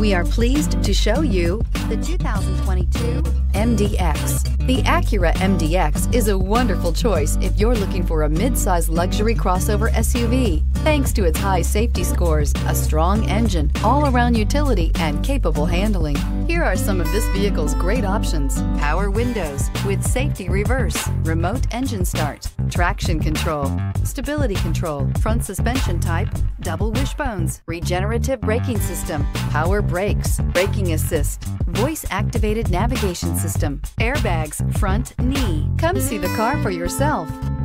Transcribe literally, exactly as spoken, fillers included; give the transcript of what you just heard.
We are pleased to show you the two thousand twenty-two M D X. The Acura M D X is a wonderful choice if you're looking for a mid-size luxury crossover S U V. Thanks to its high safety scores, a strong engine, all-around utility, and capable handling. Here are some of this vehicle's great options: power windows with safety reverse, remote engine start, traction control, stability control, front suspension type, double wishbones, regenerative braking system, power brakes, braking assist, voice-activated navigation system, airbags, front knee. Come see the car for yourself.